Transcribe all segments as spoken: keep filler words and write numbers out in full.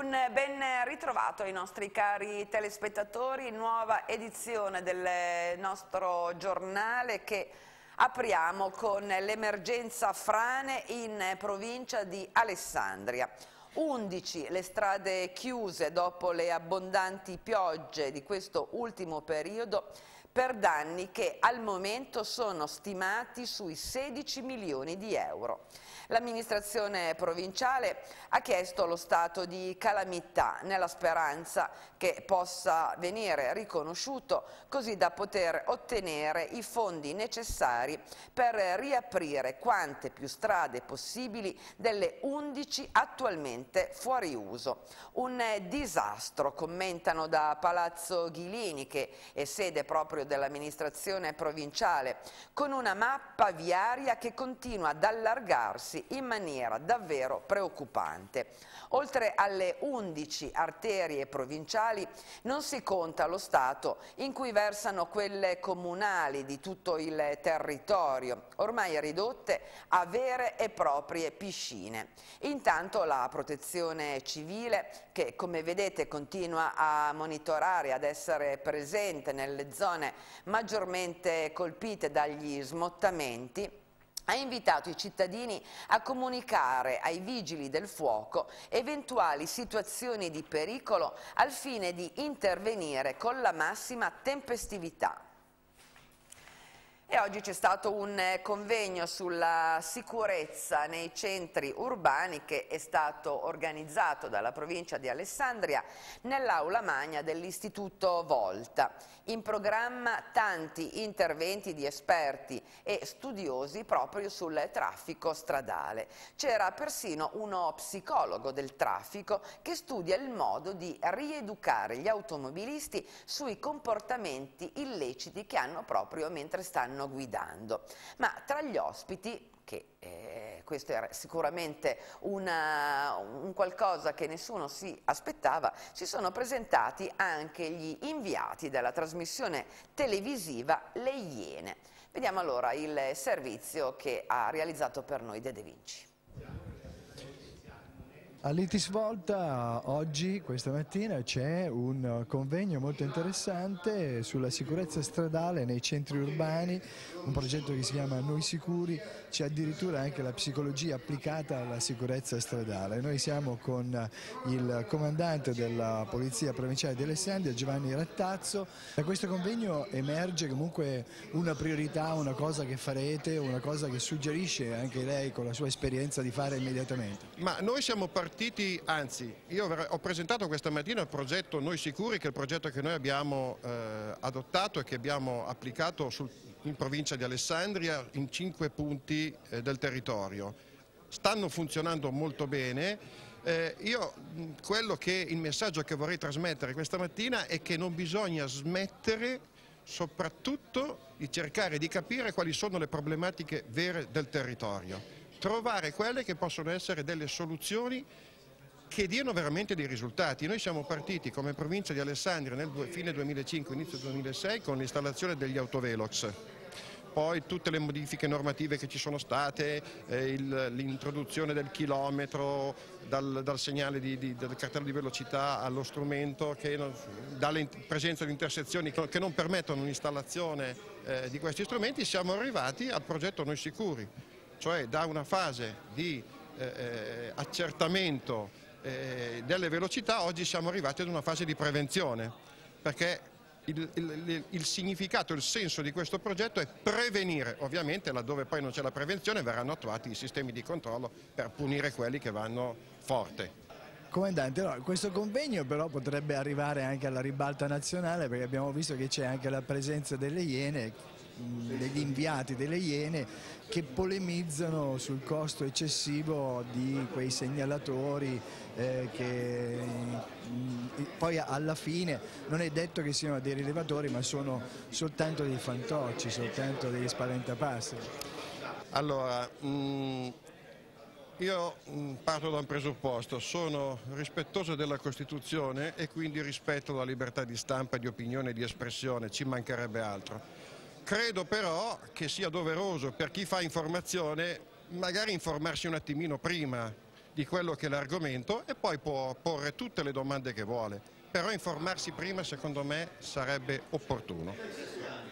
Un ben ritrovato ai nostri cari telespettatori, nuova edizione del nostro giornale che apriamo con l'emergenza frane in provincia di Alessandria. undici le strade chiuse dopo le abbondanti piogge di questo ultimo periodo per danni che al momento sono stimati sui sedici milioni di euro. L'amministrazione provinciale ha chiesto lo stato di calamità nella speranza che possa venire riconosciuto così da poter ottenere i fondi necessari per riaprire quante più strade possibili delle undici attualmente fuori uso. Un disastro, commentano da Palazzo Ghilini, che è sede proprio dell'amministrazione provinciale, con una mappa viaria che continua ad allargarsi in maniera davvero preoccupante. Oltre alle undici arterie provinciali non si conta lo stato in cui versano quelle comunali di tutto il territorio, ormai ridotte a vere e proprie piscine. Intanto la Protezione Civile, che come vedete continua a monitorare, ad essere presente nelle zone maggiormente colpite dagli smottamenti, ha invitato i cittadini a comunicare ai vigili del fuoco eventuali situazioni di pericolo al fine di intervenire con la massima tempestività. E oggi c'è stato un convegno sulla sicurezza nei centri urbani che è stato organizzato dalla provincia di Alessandria nell'aula magna dell'Istituto Volta. In programma tanti interventi di esperti e studiosi proprio sul traffico stradale. C'era persino uno psicologo del traffico che studia il modo di rieducare gli automobilisti sui comportamenti illeciti che hanno proprio mentre stanno guidando. Ma tra gli ospiti, che eh, questo era sicuramente una, un qualcosa che nessuno si aspettava, si sono presentati anche gli inviati della trasmissione televisiva Le Iene. Vediamo allora il servizio che ha realizzato per noi De De Vinci. All'I T I S Volta oggi, questa mattina, c'è un convegno molto interessante sulla sicurezza stradale nei centri urbani, un progetto che si chiama Noi Sicuri, c'è addirittura anche la psicologia applicata alla sicurezza stradale. Noi siamo con il comandante della Polizia Provinciale di Alessandria, Giovanni Rattazzo. Da questo convegno emerge comunque una priorità, una cosa che farete, una cosa che suggerisce anche lei con la sua esperienza di fare immediatamente. Ma noi siamo partiti Partiti, anzi, io ho presentato questa mattina il progetto Noi Sicuri, che è il progetto che noi abbiamo eh, adottato e che abbiamo applicato sul, in provincia di Alessandria in cinque punti eh, del territorio. Stanno funzionando molto bene. Eh, io, quello che, il messaggio che vorrei trasmettere questa mattina è che non bisogna smettere soprattutto di cercare di capire quali sono le problematiche vere del territorio. Trovare quelle che possono essere delle soluzioni che diano veramente dei risultati. Noi siamo partiti come provincia di Alessandria nel fine duemilacinque, inizio duemilasei con l'installazione degli autovelox. Poi tutte le modifiche normative che ci sono state, eh, l'introduzione del chilometro, dal, dal segnale di, di, del cartello di velocità allo strumento, che non, dalla presenza di intersezioni che, che non permettono l'installazione eh, di questi strumenti, siamo arrivati al progetto Noi Sicuri. Cioè da una fase di eh, accertamento eh, delle velocità, oggi siamo arrivati ad una fase di prevenzione, perché il, il, il significato, il senso di questo progetto è prevenire. Ovviamente laddove poi non c'è la prevenzione verranno attuati i sistemi di controllo per punire quelli che vanno forte. Comandante, no, questo convegno però potrebbe arrivare anche alla ribalta nazionale, perché abbiamo visto che c'è anche la presenza delle Iene, degli inviati delle Iene, che polemizzano sul costo eccessivo di quei segnalatori eh, che mh, poi alla fine non è detto che siano dei rilevatori, ma sono soltanto dei fantocci, soltanto degli spaventapasseri. Allora, mh, io mh, parto da un presupposto: sono rispettoso della Costituzione e quindi rispetto la libertà di stampa, di opinione e di espressione, ci mancherebbe altro. Credo però che sia doveroso per chi fa informazione magari informarsi un attimino prima di quello che è l'argomento e poi può porre tutte le domande che vuole, però informarsi prima secondo me sarebbe opportuno.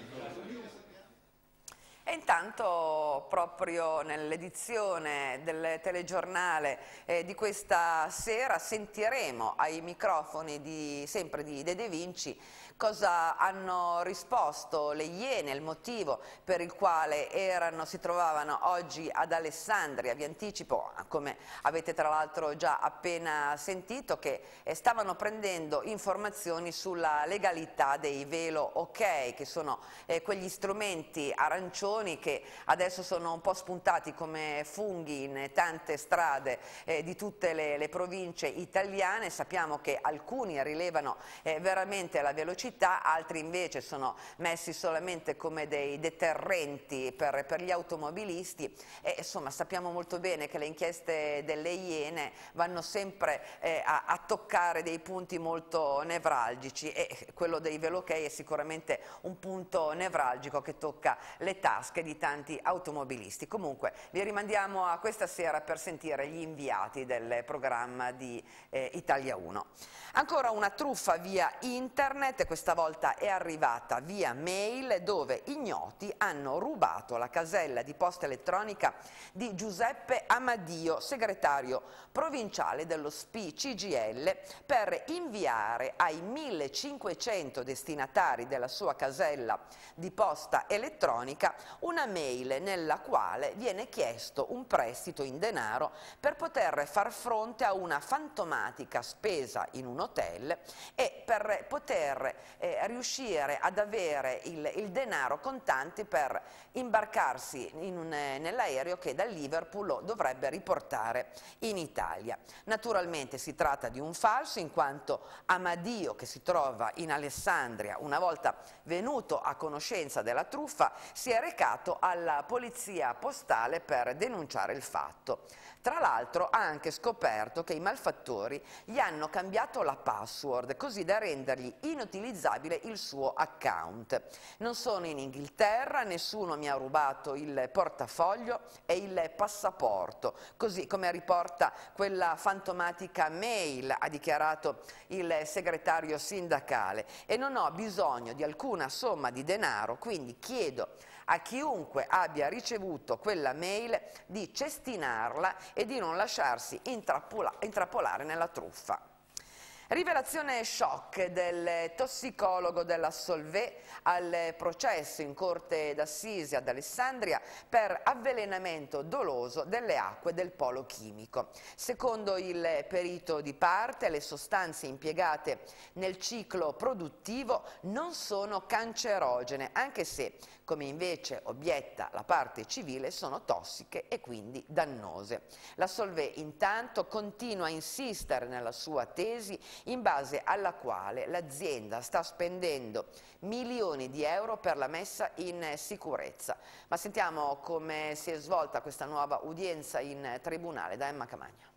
E intanto proprio nell'edizione del telegiornale eh, di questa sera sentiremo ai microfoni di, sempre di De De Vinci cosa hanno risposto le Iene, il motivo per il quale erano, si trovavano oggi ad Alessandria. Vi anticipo, come avete tra l'altro già appena sentito, che eh, stavano prendendo informazioni sulla legalità dei velo ok, che sono eh, quegli strumenti arancioni che adesso sono un po' spuntati come funghi in tante strade eh, di tutte le, le province italiane. Sappiamo che alcuni rilevano eh, veramente la velocità, altri invece sono messi solamente come dei deterrenti per, per gli automobilisti e insomma sappiamo molto bene che le inchieste delle Iene vanno sempre eh, a, a toccare dei punti molto nevralgici e quello dei velokei è sicuramente un punto nevralgico che tocca le tasche di tanti automobilisti. Comunque vi rimandiamo a questa sera per sentire gli inviati del programma di eh, Italia uno. Ancora una truffa via internet, questa volta è arrivata via mail, dove ignoti hanno rubato la casella di posta elettronica di Giuseppe Amadio, segretario provinciale dello S P I C G I L, per inviare ai millecinquecento destinatari della sua casella di posta elettronica una mail nella quale viene chiesto un prestito in denaro per poter far fronte a una fantomatica spesa in un hotel e per poter eh, riuscire ad avere il, il denaro contanti per imbarcarsi in un, eh, nell'aereo che da Liverpool lo dovrebbe riportare in Italia. Naturalmente si tratta di un falso, in quanto Amadio, che si trova in Alessandria, una volta venuto a conoscenza della truffa, si è recato alla polizia postale per denunciare il fatto. Tra l'altro ha anche scoperto che i malfattori gli hanno cambiato la password così da rendergli inutilizzabile il suo account. Non sono in Inghilterra, nessuno mi ha rubato il portafoglio e il passaporto, così come riporta quella fantomatica mail, ha dichiarato il segretario sindacale, e non ho bisogno di alcuna somma di denaro, quindi chiedo a chiunque abbia ricevuto quella mail di cestinarla e di non lasciarsi intrappolare nella truffa. Rivelazione shock del tossicologo della Solvay al processo in corte d'assise ad Alessandria per avvelenamento doloso delle acque del polo chimico. Secondo il perito di parte, le sostanze impiegate nel ciclo produttivo non sono cancerogene, anche se, come invece obietta la parte civile, sono tossiche e quindi dannose. La Solvay intanto continua a insistere nella sua tesi, in base alla quale l'azienda sta spendendo milioni di euro per la messa in sicurezza. Ma sentiamo come si è svolta questa nuova udienza in tribunale da Emma Camagna.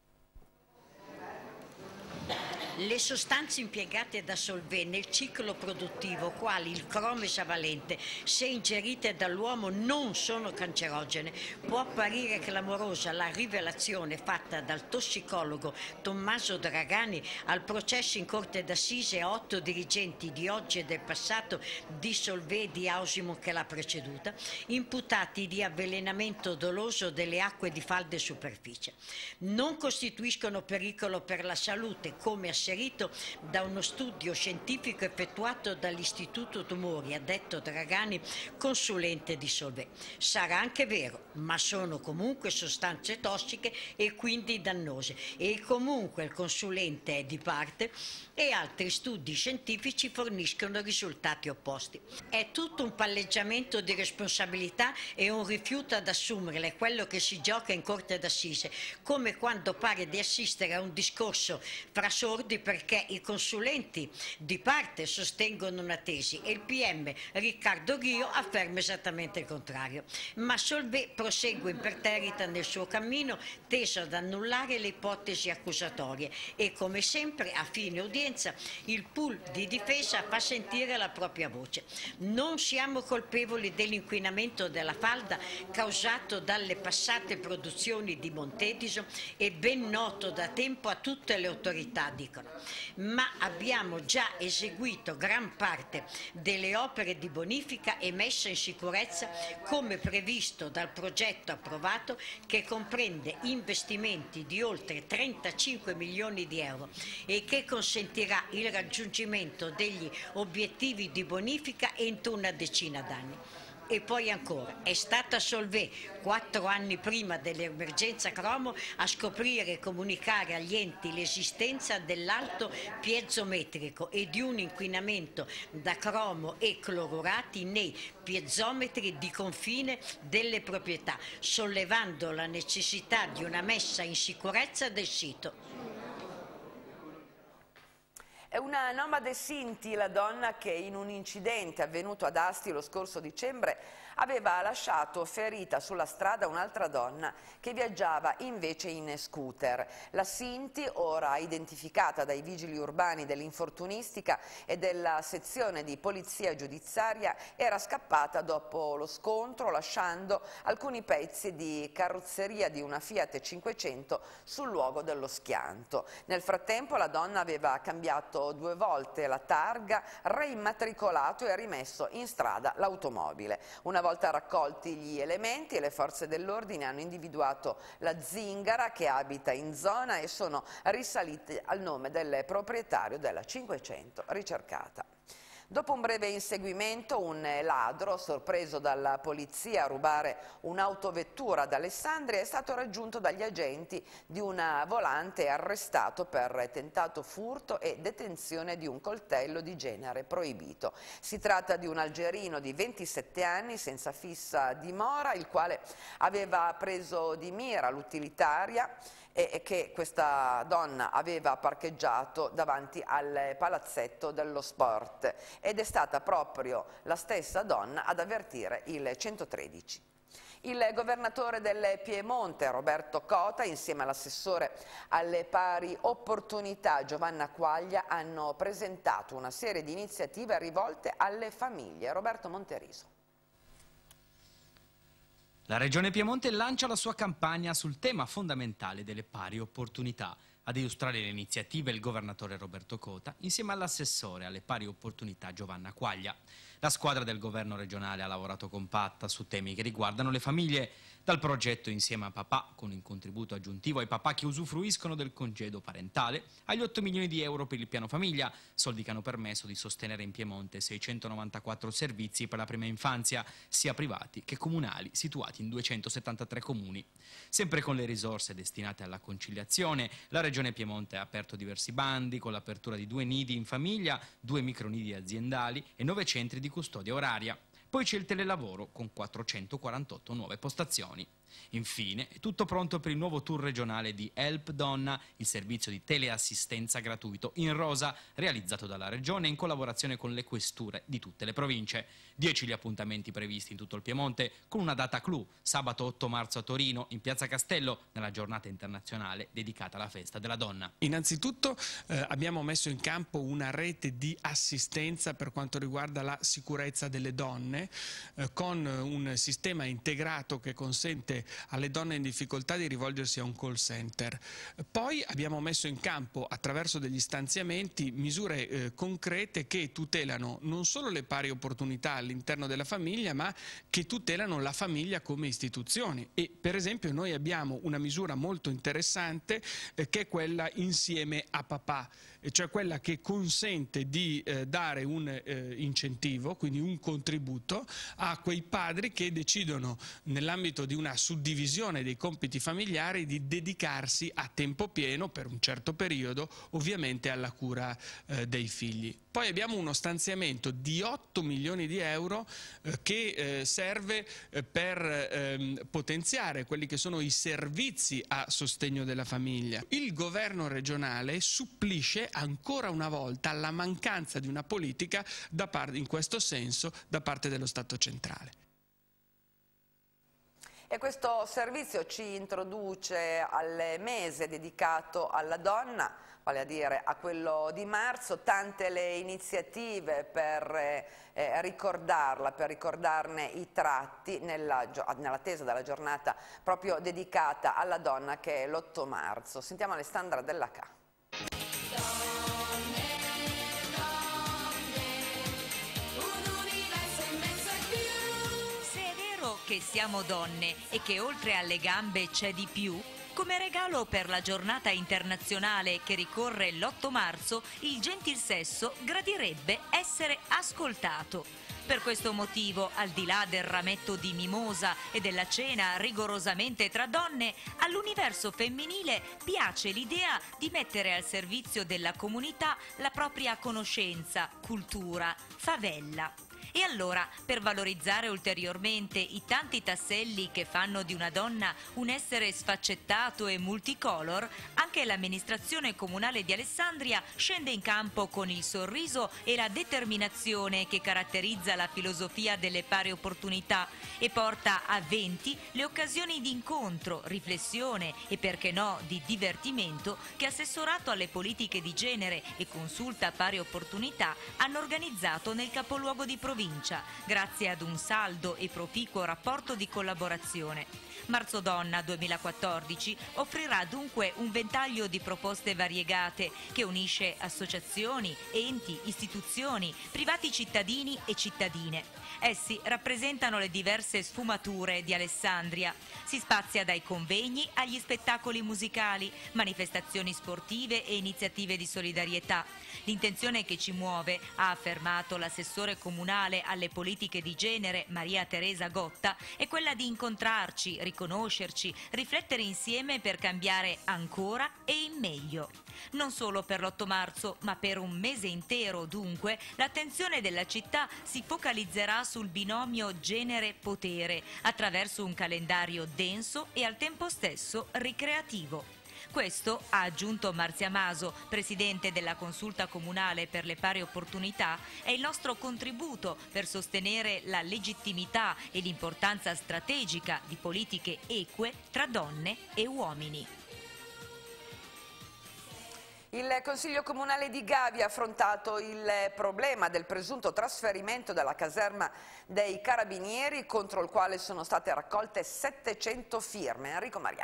Le sostanze impiegate da Solvay nel ciclo produttivo, quali il cromio esavalente, se ingerite dall'uomo non sono cancerogene. Può apparire clamorosa la rivelazione fatta dal tossicologo Tommaso Dragani al processo in corte d'assise a otto dirigenti di oggi e del passato di Solvay e di Ausimon che l'ha preceduta, imputati di avvelenamento doloso delle acque di falde e superficie. Non costituiscono pericolo per la salute, come asserito da uno studio scientifico effettuato dall'Istituto Tumori, ha detto Dragani, consulente di Solvay. Sarà anche vero, ma sono comunque sostanze tossiche e quindi dannose, e comunque il consulente è di parte e altri studi scientifici forniscono risultati opposti. È tutto un palleggiamento di responsabilità e un rifiuto ad assumerle, quello che si gioca in corte d'assise, come quando pare di assistere a un discorso fra sordi assurdi perché i consulenti di parte sostengono una tesi e il P M Riccardo Ghio afferma esattamente il contrario. Ma Solvay prosegue imperterrita nel suo cammino teso ad annullare le ipotesi accusatorie e come sempre a fine udienza il pool di difesa fa sentire la propria voce. Non siamo colpevoli dell'inquinamento della falda causato dalle passate produzioni di Montedison e ben noto da tempo a tutte le autorità, dicono, ma abbiamo già eseguito gran parte delle opere di bonifica e messa in sicurezza come previsto dal progetto approvato che comprende investimenti di oltre trentacinque milioni di euro e che consentirà il raggiungimento degli obiettivi di bonifica entro una decina d'anni. E poi ancora, è stata Solvay, quattro anni prima dell'emergenza cromo, a scoprire e comunicare agli enti l'esistenza dell'alto piezometrico e di un inquinamento da cromo e clorurati nei piezometri di confine delle proprietà, sollevando la necessità di una messa in sicurezza del sito. È una nomade Sinti la donna che in un incidente avvenuto ad Asti lo scorso dicembre aveva lasciato ferita sulla strada un'altra donna che viaggiava invece in scooter. La Sinti, ora identificata dai vigili urbani dell'infortunistica e della sezione di polizia giudiziaria, era scappata dopo lo scontro lasciando alcuni pezzi di carrozzeria di una Fiat cinquecento sul luogo dello schianto. Nel frattempo la donna aveva cambiato due volte la targa, reimmatricolato e rimesso in strada l'automobile. Una volta raccolti gli elementi, le forze dell'ordine hanno individuato la zingara che abita in zona e sono risaliti al nome del proprietario della cinquecento ricercata. Dopo un breve inseguimento, un ladro, sorpreso dalla polizia a rubare un'autovettura ad Alessandria, è stato raggiunto dagli agenti di una volante e arrestato per tentato furto e detenzione di un coltello di genere proibito. Si tratta di un algerino di ventisette anni, senza fissa dimora, il quale aveva preso di mira l'utilitaria e che questa donna aveva parcheggiato davanti al palazzetto dello sport, ed è stata proprio la stessa donna ad avvertire il centotredici. Il governatore del Piemonte, Roberto Cota, insieme all'assessore alle pari opportunità Giovanna Quaglia, hanno presentato una serie di iniziative rivolte alle famiglie. Roberto Monteriso. La Regione Piemonte lancia la sua campagna sul tema fondamentale delle pari opportunità. Ad illustrare le iniziative il governatore Roberto Cota insieme all'assessore alle pari opportunità Giovanna Quaglia. La squadra del governo regionale ha lavorato compatta su temi che riguardano le famiglie, dal progetto Insieme a Papà, con un contributo aggiuntivo ai papà che usufruiscono del congedo parentale, agli otto milioni di euro per il piano famiglia, soldi che hanno permesso di sostenere in Piemonte seicentonovantaquattro servizi per la prima infanzia, sia privati che comunali, situati in duecentosettantatré comuni. Sempre con le risorse destinate alla conciliazione, la Regione Piemonte ha aperto diversi bandi con l'apertura di due nidi in famiglia, due micronidi aziendali e nove centri di custodia oraria. Poi c'è il telelavoro con quattrocentoquarantotto nuove postazioni. Infine, è tutto pronto per il nuovo tour regionale di Help Donna, il servizio di teleassistenza gratuito in rosa, realizzato dalla Regione in collaborazione con le questure di tutte le province. Dieci gli appuntamenti previsti in tutto il Piemonte, con una data clou, sabato otto marzo a Torino, in Piazza Castello, nella giornata internazionale dedicata alla festa della donna. Innanzitutto eh, abbiamo messo in campo una rete di assistenza per quanto riguarda la sicurezza delle donne, eh, con un sistema integrato che consente alle donne in difficoltà di rivolgersi a un call center. Poi abbiamo messo in campo, attraverso degli stanziamenti, misure eh, concrete che tutelano non solo le pari opportunità all'interno della famiglia, ma che tutelano la famiglia come istituzione. E per esempio noi abbiamo una misura molto interessante eh, che è quella Insieme a Papà, cioè quella che consente di eh, dare un eh, incentivo, quindi un contributo a quei padri che decidono, nell'ambito di una suddivisione dei compiti familiari di dedicarsi a tempo pieno per un certo periodo ovviamente alla cura eh, dei figli. Poi abbiamo uno stanziamento di otto milioni di euro eh, che eh, serve eh, per ehm, potenziare quelli che sono i servizi a sostegno della famiglia. Il governo regionale supplisce ancora una volta alla mancanza di una politica da parte, in questo senso da parte dello Stato centrale. E questo servizio ci introduce al mese dedicato alla donna, vale a dire a quello di marzo, tante le iniziative per eh, ricordarla, per ricordarne i tratti nell'attesa della giornata proprio dedicata alla donna che è l'otto marzo. Sentiamo Alessandra Della Ca. Che siamo donne e che oltre alle gambe c'è di più, come regalo per la giornata internazionale che ricorre l'otto marzo, il gentil sesso gradirebbe essere ascoltato. Per questo motivo, al di là del rametto di mimosa e della cena rigorosamente tra donne, all'universo femminile piace l'idea di mettere al servizio della comunità la propria conoscenza, cultura, favella. E allora, per valorizzare ulteriormente i tanti tasselli che fanno di una donna un essere sfaccettato e multicolor, anche l'amministrazione comunale di Alessandria scende in campo con il sorriso e la determinazione che caratterizza la filosofia delle pari opportunità e porta a venti le occasioni di incontro, riflessione e, perché no, di divertimento che Assessorato alle politiche di genere e Consulta pari opportunità hanno organizzato nel capoluogo di provincia, grazie ad un saldo e proficuo rapporto di collaborazione. Marzo Donna duemilaquattordici offrirà dunque un ventaglio di proposte variegate che unisce associazioni, enti, istituzioni, privati cittadini e cittadine. Essi rappresentano le diverse sfumature di Alessandria. Si spazia dai convegni agli spettacoli musicali, manifestazioni sportive e iniziative di solidarietà. L'intenzione che ci muove, ha affermato l'assessore comunale alle politiche di genere Maria Teresa Gotta, è quella di incontrarci, riconoscerci, riflettere insieme per cambiare ancora e in meglio. Non solo per l'otto marzo, ma per un mese intero, dunque, l'attenzione della città si focalizzerà sul binomio genere-potere attraverso un calendario denso e al tempo stesso ricreativo. Questo, ha aggiunto Marzia Maso, presidente della Consulta Comunale per le Pari Opportunità, è il nostro contributo per sostenere la legittimità e l'importanza strategica di politiche eque tra donne e uomini. Il Consiglio Comunale di Gavi ha affrontato il problema del presunto trasferimento della caserma dei Carabinieri, contro il quale sono state raccolte settecento firme. Enrico Maria.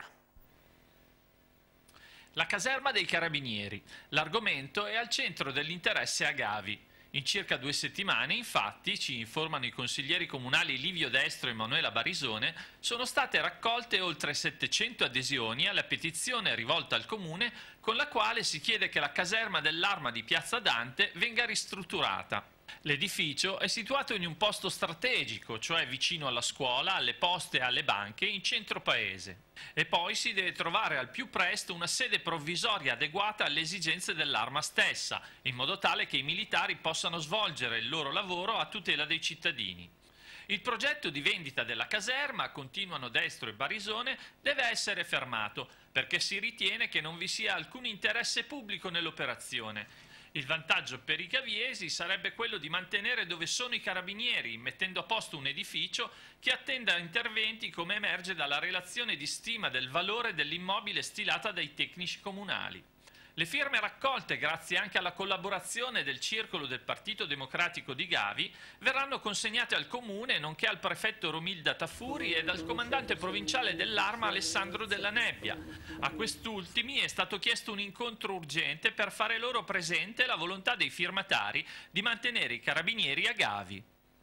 La caserma dei Carabinieri. L'argomento è al centro dell'interesse a Gavi. In circa due settimane, infatti, ci informano i consiglieri comunali Livio Destro e Manuela Barisone, sono state raccolte oltre settecento adesioni alla petizione rivolta al Comune con la quale si chiede che la caserma dell'Arma di Piazza Dante venga ristrutturata. L'edificio è situato in un posto strategico, cioè vicino alla scuola, alle poste e alle banche, in centro paese. E poi si deve trovare al più presto una sede provvisoria adeguata alle esigenze dell'Arma stessa, in modo tale che i militari possano svolgere il loro lavoro a tutela dei cittadini. Il progetto di vendita della caserma, continuano Destro e Barisone, deve essere fermato, perché si ritiene che non vi sia alcun interesse pubblico nell'operazione. Il vantaggio per i gaviesi sarebbe quello di mantenere dove sono i carabinieri, mettendo a posto un edificio che attenda interventi come emerge dalla relazione di stima del valore dell'immobile stilata dai tecnici comunali. Le firme raccolte, grazie anche alla collaborazione del Circolo del Partito Democratico di Gavi, verranno consegnate al Comune, nonché al prefetto Romilda Tafuri e al comandante provinciale dell'Arma Alessandro Della Nebbia. A quest'ultimi è stato chiesto un incontro urgente per fare loro presente la volontà dei firmatari di mantenere i carabinieri a Gavi.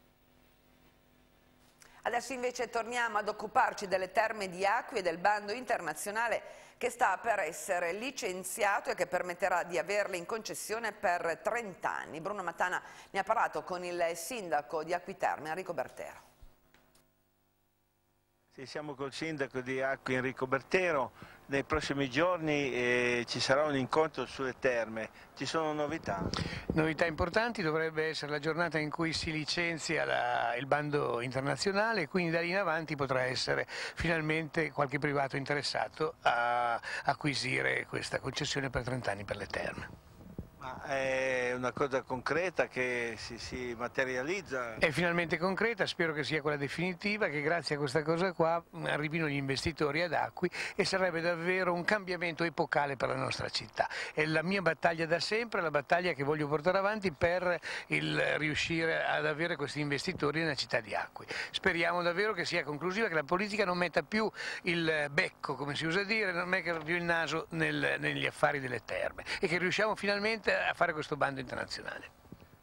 Adesso invece torniamo ad occuparci delle terme di Acqui e del bando internazionale che sta per essere licenziato e che permetterà di averle in concessione per trenta anni. Bruno Matana ne ha parlato con il sindaco di Acqui Terme, Enrico Bertero. Sì, siamo col sindaco di Acqui Enrico Bertero. Nei prossimi giorni eh, ci sarà un incontro sulle terme. Ci sono novità? Novità importanti, dovrebbe essere la giornata in cui si licenzia la, il bando internazionale e quindi da lì in avanti potrà essere finalmente qualche privato interessato a acquisire questa concessione per trenta anni per le terme. Ma è una cosa concreta che si, si materializza? È finalmente concreta, spero che sia quella definitiva, che grazie a questa cosa qua arrivino gli investitori ad Acqui e sarebbe davvero un cambiamento epocale per la nostra città. È la mia battaglia da sempre, la battaglia che voglio portare avanti per il riuscire ad avere questi investitori nella città di Acqui. Speriamo davvero che sia conclusiva, che la politica non metta più il becco, come si usa dire, non metta più il naso nel, negli affari delle terme e che riusciamo finalmente a fare questo bando internazionale.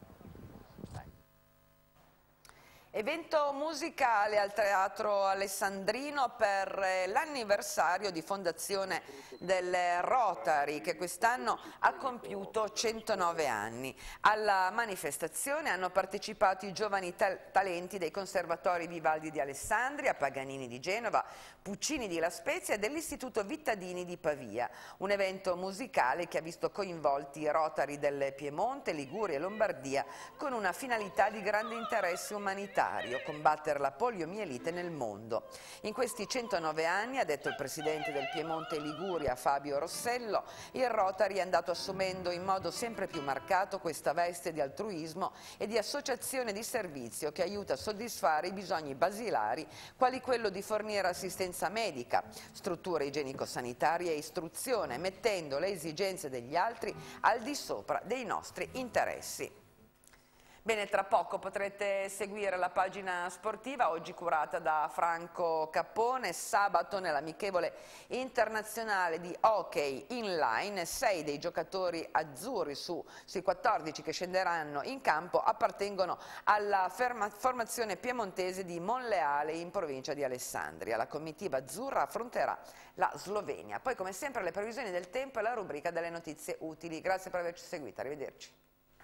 Evento musicale al Teatro Alessandrino per l'anniversario di fondazione del Rotary, che quest'anno ha compiuto centonove anni. Alla manifestazione hanno partecipato i giovani ta talenti dei conservatori Vivaldi di Alessandria, Paganini di Genova, Puccini di La Spezia e dell'Istituto Vittadini di Pavia. Un evento musicale che ha visto coinvolti i Rotary del Piemonte, Liguria e Lombardia con una finalità di grande interesse umanitario: combattere la poliomielite nel mondo. In questi centonove anni, ha detto il presidente del Piemonte e Liguria Fabio Rossello, il Rotary è andato assumendo in modo sempre più marcato questa veste di altruismo e di associazione di servizio che aiuta a soddisfare i bisogni basilari, quali quello di fornire assistenza medica, strutture igienico-sanitarie e istruzione, mettendo le esigenze degli altri al di sopra dei nostri interessi. Bene, tra poco potrete seguire la pagina sportiva, oggi curata da Franco Cappone. Sabato nell'amichevole internazionale di hockey inline, sei dei giocatori azzurri su, sui quattordici che scenderanno in campo appartengono alla formazione piemontese di Monleale in provincia di Alessandria. La comitiva azzurra affronterà la Slovenia. Poi, come sempre, le previsioni del tempo e la rubrica delle notizie utili. Grazie per averci seguito, arrivederci.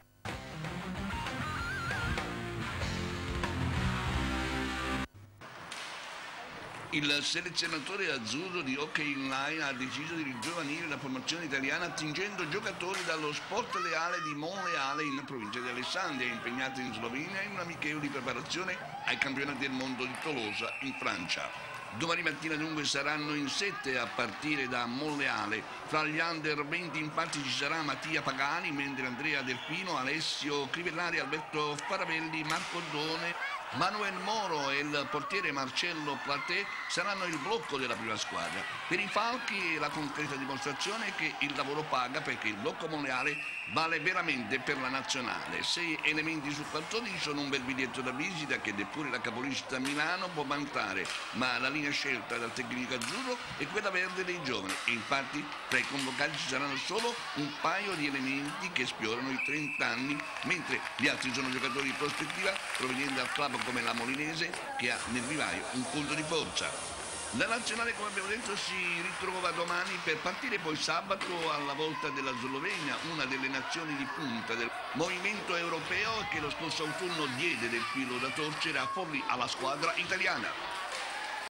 Il selezionatore azzurro di hockey inline ha deciso di ringiovanire la formazione italiana attingendo giocatori dallo Sport Leale di Monleale in provincia di Alessandria, impegnati in Slovenia in un amichevole di preparazione ai campionati del mondo di Tolosa in Francia. Domani mattina dunque saranno in sette a partire da Monleale. Fra gli under venti infatti ci sarà Mattia Pagani, mentre Andrea Delpino, Alessio Crivellari, Alberto Faravelli, Marco Oddone, Manuel Moro e il portiere Marcello Platé saranno il blocco della prima squadra. Per i Falchi la concreta dimostrazione è che il lavoro paga, perché il blocco Monleale vale veramente per la nazionale. Sei elementi su quattordici sono un bel biglietto da visita che neppure la capolista Milano può vantare, ma la linea scelta dal tecnico azzurro è quella verde dei giovani e infatti tra i convocati ci saranno solo un paio di elementi che sfiorano i trenta anni, mentre gli altri sono giocatori di prospettiva provenienti dal club come la Molinese, che ha nel vivaio un punto di forza. La nazionale, come abbiamo detto, si ritrova domani per partire poi sabato alla volta della Slovenia, una delle nazioni di punta del movimento europeo che lo scorso autunno diede del filo da torcere a Forlì alla squadra italiana.